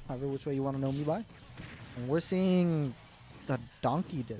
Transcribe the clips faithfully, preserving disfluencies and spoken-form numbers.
however which way you want to know me by. And we're seeing the Donkey Ditto.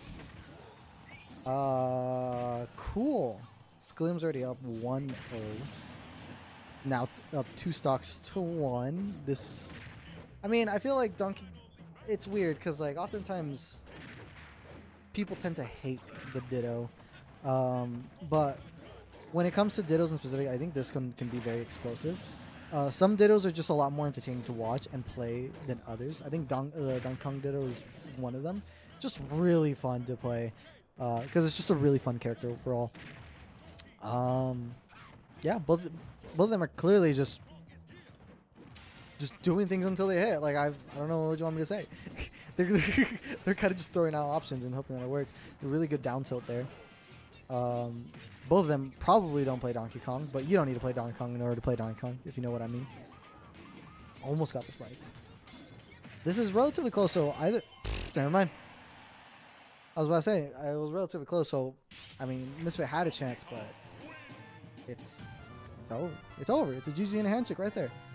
Uh, cool. Skilliam's already up one oh. Now up two stocks to one. This, I mean, I feel like Donkey, it's weird because like oftentimes people tend to hate the Ditto. Um, but when it comes to Dittos in specific, I think this can, can be very explosive. Uh, some Dittos are just a lot more entertaining to watch and play than others. I think Don, uh, Donkey Kong Ditto is one of them. Just really fun to play because uh, it's just a really fun character overall. Um, yeah, both both of them are clearly just just doing things until they hit. Like I've, I don't know what you want me to say. they're they're kind of just throwing out options and hoping that it works. A really good down tilt there. Um, both of them probably don't play Donkey Kong, but you don't need to play Donkey Kong in order to play Donkey Kong, if you know what I mean. Almost got the spike. This is relatively close, so either... Never mind. I was about to say, it was relatively close, so... I mean, Misfit had a chance, but... It's... It's over. It's over. It's a G G and a handshake right there.